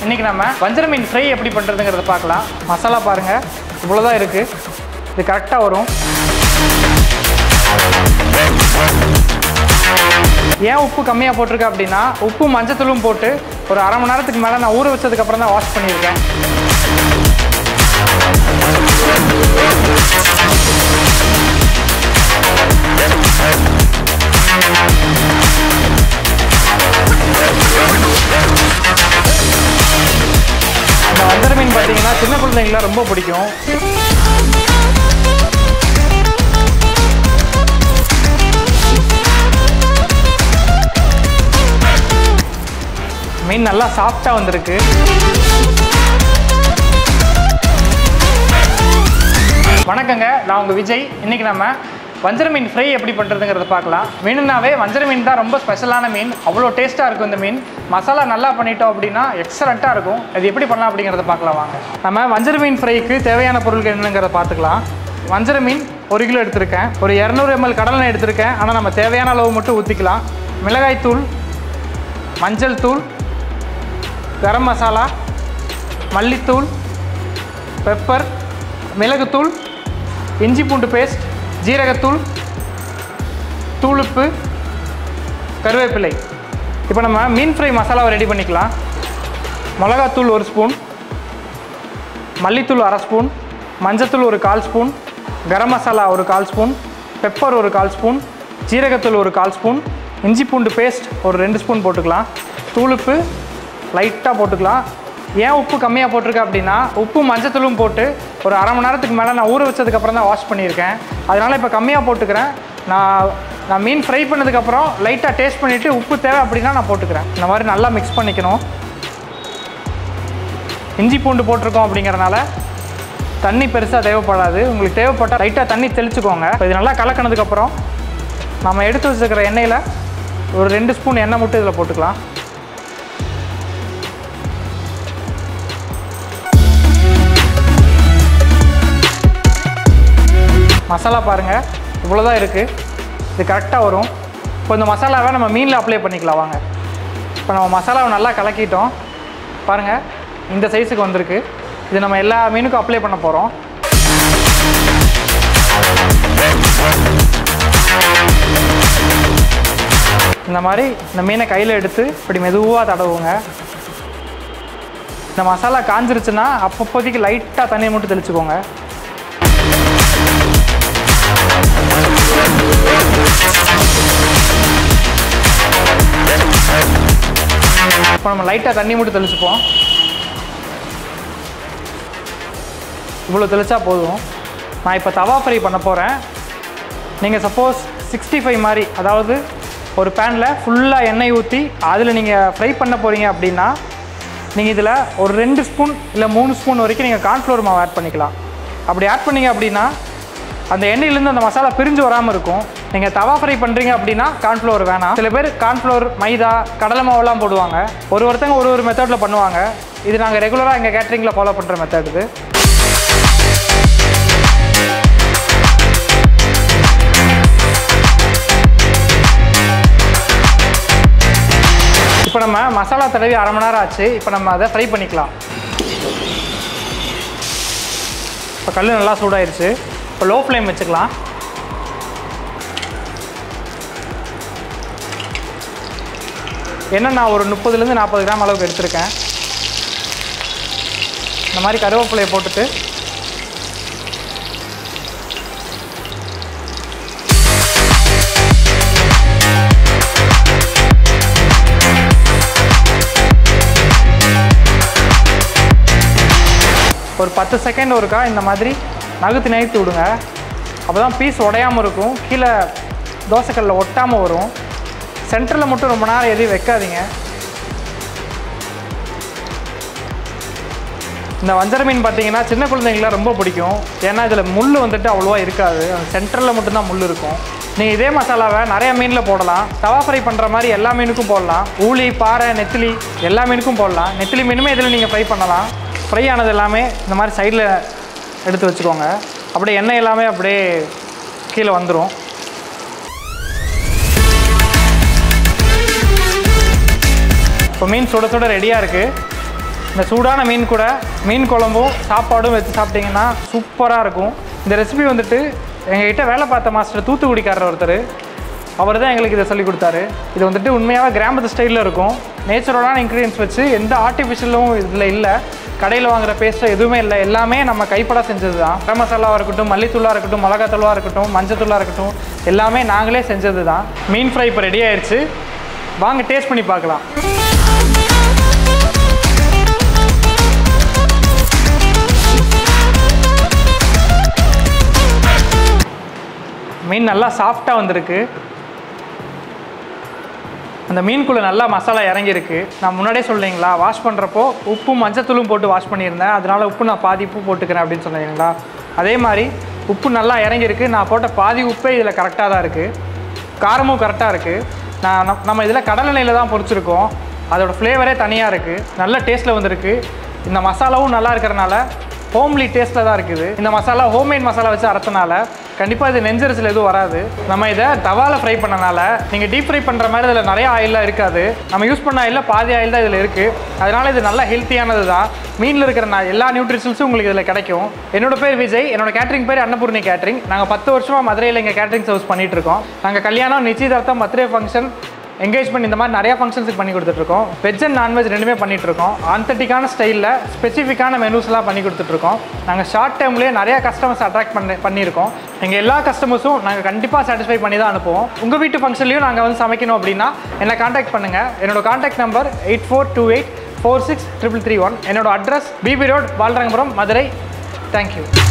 இன்றைக்கி நம்ம வஞ்சர மீன் ஃப்ரை எப்படி பண்ணுறதுங்கிறத பார்க்கலாம். மசாலா பாருங்கள், இவ்வளோதான் இருக்குது. இது கரெக்டாக வரும். ஏன் உப்பு கம்மியாக போட்டிருக்கேன் அப்படின்னா, உப்பு மஞ்சத்தூளும் போட்டு ஒரு அரை மணி நேரத்துக்கு மேலே நான் ஊற வச்சதுக்கப்புறம் தான் வாஷ் பண்ணியிருக்கேன். இந்த வஞ்சர மீன் பார்த்தீங்கன்னா சின்ன குழந்தைங்களாம் ரொம்ப பிடிக்கும். மீன் நல்லா சாஃப்டாக வந்திருக்கு. வணக்கங்க, நான் உங்கள் விஜய். இன்றைக்கி நம்ம வஞ்சர மீன் ஃப்ரை எப்படி பண்ணுறதுங்கிறத பார்க்கலாம். மீனுனாவே வஞ்சர மீன் தான் ரொம்ப ஸ்பெஷலான மீன். அவ்வளோ டேஸ்ட்டாக இருக்கும் இந்த மீன். மசாலா நல்லா பண்ணிட்டோம் அப்படின்னா எக்ஸலண்ட்டாக இருக்கும். இது எப்படி பண்ணலாம் அப்படிங்கிறத பார்க்கலாம் வாங்க. நம்ம வஞ்சர மீன் ஃப்ரைக்கு தேவையான பொருட்கள் என்னங்கிறத பார்த்துக்கலாம். வஞ்சர மீன் 1 கிலோ எடுத்திருக்கேன். ஒரு 200 ml கடலெண்ணெய் எடுத்திருக்கேன். ஆனால் நம்ம தேவையான அளவு மட்டும் ஊற்றிக்கலாம். மிளகாய் தூள், மஞ்சள் தூள், கரம் மசாலா, மல்லித்தூள், பெப்பர், மிளகுத்தூள், இஞ்சி பூண்டு பேஸ்ட், ஜீரகத்தூள், தூளுப்பு, கருவேப்பிலை. இப்போ நம்ம மீன் ஃப்ரை மசாலாவை ரெடி பண்ணிக்கலாம். மிளகாத்தூள் 1 ஸ்பூன், மல்லித்தூள் 1/2 ஸ்பூன், மஞ்சத்தூள் ஒரு 1/4 ஸ்பூன், கரம் மசாலா ஒரு 1/4 ஸ்பூன், பெப்பர் ஒரு 1/4 ஸ்பூன், ஜீரகத்தூள் ஒரு 1/4 ஸ்பூன், இஞ்சி பூண்டு பேஸ்ட் ஒரு 2 ஸ்பூன் போட்டுக்கலாம். தூளுப்பு லைட்டாக போட்டுக்கலாம். ஏன் உப்பு கம்மியாக போட்டிருக்கேன் அப்படின்னா, உப்பு மஞ்சத்தூளும் போட்டு ஒரு அரை மணி நேரத்துக்கு மேலே நான் ஊற வச்சதுக்கப்புறம் தான் வாஷ் பண்ணியிருக்கேன். அதனால் இப்போ கம்மியாக போட்டுக்கிறேன். நான் மீன் ஃப்ரை பண்ணதுக்கப்புறம் லைட்டாக டேஸ்ட் பண்ணிவிட்டு உப்பு தேவை அப்படின்னா நான் போட்டுக்கிறேன். இந்த மாதிரி நல்லா மிக்ஸ் பண்ணிக்கணும். இஞ்சி பூண்டு போட்டிருக்கோம் அப்படிங்கிறனால தண்ணி பெருசாக தேவைப்படாது. உங்களுக்கு தேவைப்பட்டால் லைட்டாக தண்ணி தெளிச்சுக்கோங்க. இப்போ இது நல்லா கலக்கினதுக்கப்புறம் நம்ம எடுத்து வச்சுருக்கிற எண்ணெயில் ஒரு 2 ஸ்பூன் எண்ணெய் மட்டும் இதில் போட்டுக்கலாம். மசாலா பாருங்கள், இவ்வளோதான் இருக்குது. இது கரெக்டாக வரும். இப்போ இந்த மசாலாவை நம்ம மீனில் அப்ளை பண்ணிக்கலாம் வாங்க. இப்போ நம்ம மசாலாவை நல்லா கலக்கிட்டோம். பாருங்கள், இந்த சைஸுக்கு வந்திருக்கு. இது நம்ம எல்லா மீனுக்கும் அப்ளை பண்ண போகிறோம். இந்த மாதிரி இந்த மீனை கையில் எடுத்து இப்படி மெதுவாக தடவுங்க. இந்த மசாலா காஞ்சிருச்சுன்னா அப்பப்போதைக்கு லைட்டாக தண்ணியை மட்டும் தெளிச்சுக்கோங்க. இப்போ நம்ம லைட்டாக தண்ணி மட்டும் தெளிச்சுப்போம். இவ்வளோ தெளிச்சா போதும். நான் இப்போ தவா ஃப்ரை பண்ண போகிறேன். நீங்கள் சப்போஸ் 65 மாதிரி, அதாவது ஒரு பேனில் ஃபுல்லாக எண்ணெய் ஊற்றி அதில் நீங்கள் ஃப்ரை பண்ண போகிறீங்க அப்படின்னா, நீங்கள் இதில் ஒரு 2 ஸ்பூன் இல்லை 3 ஸ்பூன் வரைக்கும் நீங்கள் கார்ன்ஃப்ளவர் மாவு ஆட் பண்ணிக்கலாம். அப்படி ஆட் பண்ணிங்க அப்படின்னா அந்த எண்ணெயிலேருந்து அந்த மசாலா பிரிஞ்சு வராமல் இருக்கும். நீங்கள் தவா ஃப்ரை பண்ணுறீங்க அப்படின்னா கார்ன்ஃப்ளவர் வேணாம். சில பேர் கார்ன்ஃப்ளவர், மைதா, கடலை மாவுலாம் போடுவாங்க. ஒருத்தங்க ஒரு மெத்தடில் பண்ணுவாங்க. இது நாங்கள் ரெகுலராக எங்கள் கேட்ரிங்கில் ஃபாலோ பண்ணுற மெத்தட் இது. இப்போ நம்ம மசாலா தடவி அரை மணி நேரம் ஆச்சு. இப்போ நம்ம அதை ஃப்ரை பண்ணிக்கலாம். இப்போ கல் நல்லா சூடாயிருச்சு. இப்போ லோ ஃப்ளேம் வச்சுக்கலாம். என்ன நான் ஒரு 30 to 40 கிராம் அளவுக்கு எடுத்திருக்கேன். இந்த மாதிரி கருவேப்பிலையை போட்டுட்டு ஒரு 10 செகண்ட் ஒருக்கா இந்த மாதிரி நகர்த்தி விடுங்க. அப்போ தான் பீஸ் உடையாமல் இருக்கும். கீழே தோசைக்கல்லில் ஒட்டாமல் வரும். சென்டரில் மட்டும் ரொம்ப நேரம் எதையும் வைக்காதீங்க. இந்த வஞ்சர மீன் பார்த்தீங்கன்னா சின்ன குழந்தைங்களாம் ரொம்ப பிடிக்கும். ஏன்னா இதில் முள் வந்துட்டு அவ்வளோவா இருக்காது. அந்த சென்டரில் மட்டும்தான் முள் இருக்கும். நீங்கள் இதே மசாலாவை நிறைய மீனில் போடலாம். தவா ஃப்ரை பண்ணுற மாதிரி எல்லா மீனுக்கும் போடலாம். ஊளி, பாறை, நெத்திலி எல்லா மீனுக்கும் போடலாம். நெத்திலி மீனுமே இதில் நீங்கள் ஃப்ரை பண்ணலாம். ஃப்ரை ஆனது எல்லாமே இந்த மாதிரி சைடில் எடுத்து வச்சுக்கோங்க. அப்படியே எண்ணெய் எல்லாமே அப்படியே கீழே வந்துடும். இப்போ மீன் சுட சுட ரெடியாக இருக்குது. இந்த சூடான மீன் கூட மீன் குழம்பும் சாப்பாடும் வச்சு சாப்பிட்டிங்கன்னா சூப்பராக இருக்கும். இந்த ரெசிபி வந்துட்டு எங்ககிட்ட வேலை பார்த்த மாஸ்டர் தூத்துக்குடிக்காரர் ஒருத்தர், அவர் தான் எங்களுக்கு இதை சொல்லி கொடுத்தாரு. இது வந்துட்டு உண்மையாக கிராமத்து ஸ்டைலில் இருக்கும். நேச்சுரலான இன்க்ரீடியன்ஸ் வச்சு எந்த ஆர்டிஃபிஷியலும் இதில் இல்லை. கடையில் வாங்குகிற பேஸ்ட்டோ எதுவுமே இல்லை, எல்லாமே நம்ம கைப்பட செஞ்சது தான். கரம் மசாலாவாக இருக்கட்டும், மல்லித்தூளாக இருக்கட்டும், மிளகாத்தூளாக இருக்கட்டும், மஞ்சத்தூளாக இருக்கட்டும், எல்லாமே நாங்களே செஞ்சது தான். மீன் ஃப்ரை இப்போ ரெடி ஆயிடுச்சு. வாங்க டேஸ்ட் பண்ணி பார்க்கலாம். மீன் நல்லா சாஃப்டாக வந்திருக்கு. அந்த மீனுக்குள்ளே நல்லா மசாலா இறங்கியிருக்கு. நான் முன்னாடியே சொல்லிங்களா, வாஷ் பண்ணுறப்போ உப்பும் மஞ்சத்தூளும் போட்டு வாஷ் பண்ணியிருந்தேன். அதனால் உப்பு நான் பாதி உப்பு போட்டுக்கிறேன் அப்படின்னு சொன்னீங்களா, அதே மாதிரி உப்பு நல்லா இறங்கியிருக்கு. நான் போட்ட பாதி உப்பே இதில் கரெக்டாக தான் இருக்குது. காரமும் கரெக்டாக இருக்குது. நம்ம இதில் கடலெண்ணெயில் தான் பொரிச்சிருக்கோம். அதோடய ஃப்ளேவரே தனியாக இருக்குது. நல்ல டேஸ்ட்டில் வந்திருக்கு. இந்த மசாலாவும் நல்லா இருக்கிறனால ஹோம்லி டேஸ்ட்டில் தான் இருக்குது. இந்த மசாலா ஹோம்மேட் மசாலா வச்சு அரைச்சனால கண்டிப்பாக இது நெஞ்சரிசல் எதுவும் வராது. நம்ம இதை தவாவில் ஃப்ரை பண்ணனால நீங்கள் டீப் ஃப்ரை பண்ணுற மாதிரி இதில் நிறைய ஆயிலாம் இருக்காது. நம்ம யூஸ் பண்ண ஆயிலில் பாதி ஆயில் தான் இதில் இருக்குது. அதனால் இது நல்லா ஹெல்த்தியானது தான். மீனில் இருக்கிற எல்லா நியூட்ரிஷன்ஸும் உங்களுக்கு இதில் கிடைக்கும். என்னோட பேர் விஜய், என்னோட கேட்ரிங் பேர் அன்னபூர்ணி கேட்ரிங். நாங்கள் 10 வருஷமாக மதுரையில் இங்கே கேட்ரிங் சர்வீஸ் பண்ணிகிட்ருக்கோம். நாங்கள் கல்யாணம், நிச்சயதார்த்தம், பர்த்டே ஃபங்க்ஷன், என்கேஜ்மெண்ட் இந்த மாதிரி நிறையா ஃபங்க்ஷன்ஸுக்கு பண்ணி கொடுத்துட்ருக்கோம். வெஜ் அண்ட் நான்வெஜ் ரெண்டுமே பண்ணிகிட்ருக்கோம். ஆத்தென்டிக்கான ஸ்டைலில் ஸ்பெசிஃபிக்கான மெனூஸ்லாம் பண்ணி கொடுத்துட்ருக்கோம். நாங்கள் ஷார்ட் டைம்லேயே நிறையா கஸ்டமர்ஸ் அட்ராக்ட் பண்ணியிருக்கோம். எங்கள் எல்லா கஸ்டமர்ஸும் நாங்கள் கண்டிப்பாக சாட்டிஸ்ஃபை பண்ணி தான் அனுப்புவோம். உங்கள் வீட்டு ஃபங்க்ஷன்லையும் நாங்கள் வந்து சமைக்கணும் அப்படின்னா என்னை காண்டாக்ட் பண்ணுங்கள். என்னோட காண்டாக்ட் நம்பர் 8428463331. என்னோட address BB road, Balarangapuram, Madurai. Thank you.